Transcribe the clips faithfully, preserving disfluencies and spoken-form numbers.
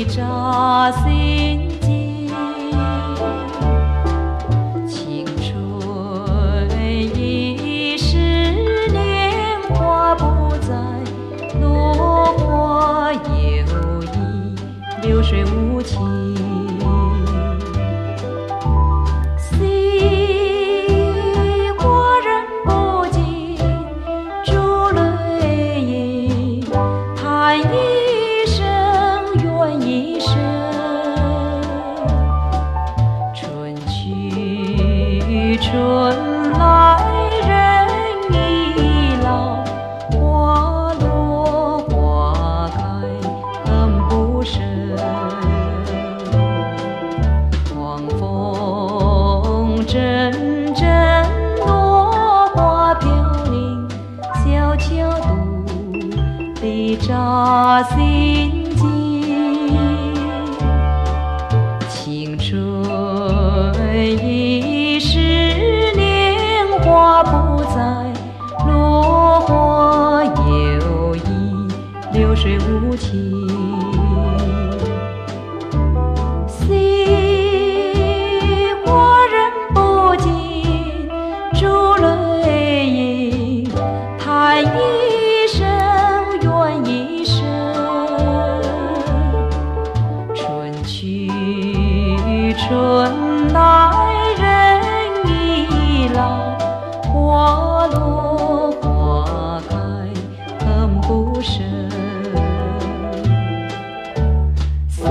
的扎心间。青春已逝，年华不再，落花有意，流水无情。一生怨一生，春去春来人已老，花落花开恨不生。晚风阵阵，落花飘零，悄悄读的扎心间。青春已逝，年华不再，落花有意，流水无情。惜花人不禁珠泪盈，叹一生怨一生。春去春来人已老，花落花开恨不生。惜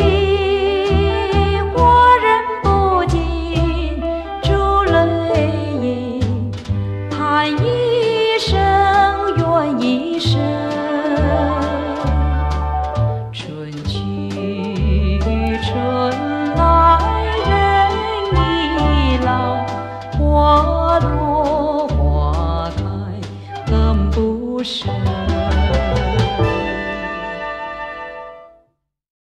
花人不禁珠泪盈，叹一生怨一生。春去春来人已老，花落花开恨不生。